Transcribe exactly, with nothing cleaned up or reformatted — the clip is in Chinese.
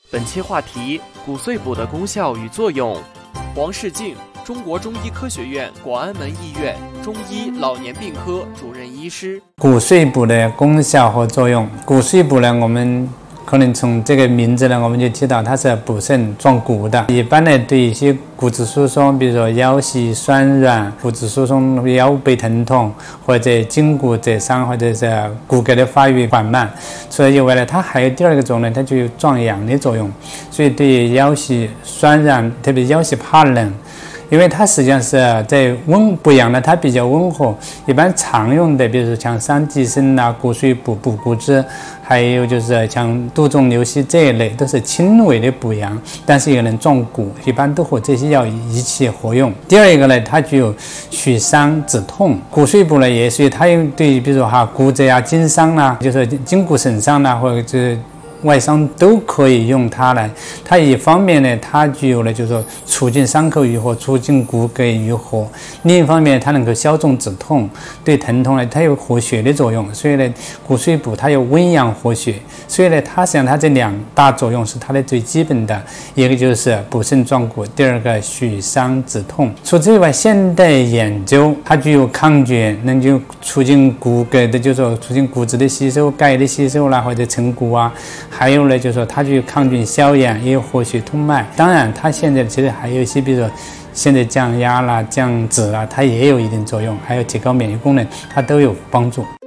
本期话题：骨碎补的功效与作用。王世静，中国中医科学院广安门医院中医老年病科主任医师。 骨碎补的功效和作用，骨碎补呢，我们可能从这个名字呢，我们就知道它是补肾壮骨的。一般呢，对一些骨质疏松，比如说腰膝酸软、骨质疏松、腰背疼痛，或者筋骨折伤，或者是骨骼的发育缓慢。除了以外呢，它还有第二个作用呢，它就有壮阳的作用。所以对于腰膝酸软，特别腰膝怕冷。因为它实际上是在温补阳呢，它比较温和。一般常用的，比如说像桑寄生啊、骨碎补、补骨脂，还有就是像杜仲、牛膝这一类，都是轻微的补阳，但是也能壮骨，一般都和这些药一起合用。第二一个呢，它具有祛伤止痛。骨碎补呢，也属于它用对，比如说哈骨折啊、筋伤啊，就是筋骨损伤啊，或者就是外伤都可以用它来。它一方面呢，它具有了就是说促进伤口愈合、促进骨骼愈合；另一方面，它能够消肿止痛，对疼痛呢，它有活血的作用。所以呢，骨碎补它有温阳活血。所以呢，它实际上它这两大作用是它的最基本的，一个就是补肾壮骨，第二个祛伤止痛。除此以外，现代研究它具有抗菌，能够促进骨骼的，就是说促进骨质的吸收、钙的吸收啦，或者成骨啊。还有呢，就是说它具有抗菌消炎，也有活血通脉。当然，它现在其实还有一些，比如说现在降压啦、降脂啦，它也有一定作用，还有提高免疫功能，它都有帮助。